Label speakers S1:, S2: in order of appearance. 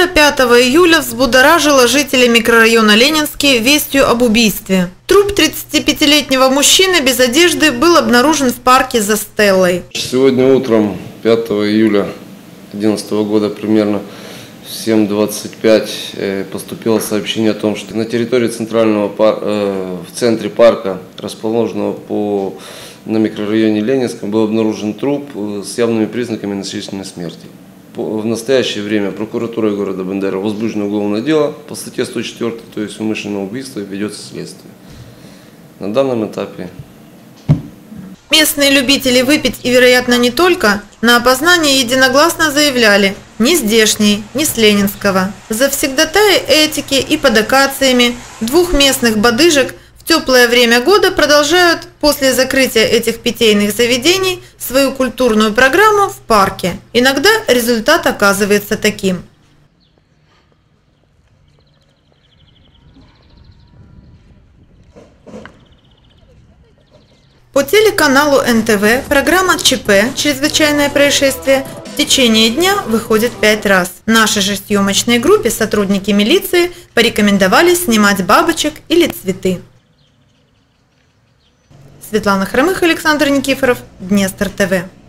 S1: Утро 5 июля взбудоражило жителей микрорайона Ленинский вестью об убийстве. Труп 35-летнего мужчины без одежды был обнаружен в парке за Стеллой.
S2: Сегодня утром 5 июля 2011 года примерно в 7:25 поступило сообщение о том, что на территории в центре парка, расположенного на микрорайоне Ленинском, был обнаружен труп с явными признаками насильственной смерти. В настоящее время прокуратурой города Бендеры возбуждено уголовное дело по статье 104, то есть умышленное убийство, ведется следствие. На данном этапе.
S1: Местные любители выпить и, вероятно, не только, на опознание единогласно заявляли: ни здешний, ни с Ленинского. Завсегдатаи этики и под акациями двух местных бодыжек в теплое время года продолжают после закрытия этих питейных заведений свою культурную программу в парке. Иногда результат оказывается таким. По телеканалу НТВ программа ЧП «Чрезвычайное происшествие» в течение дня выходит 5 раз. Нашей же съемочной группе сотрудники милиции порекомендовали снимать бабочек или цветы. Светлана Хромых, Александр Никифоров, Днестр ТВ.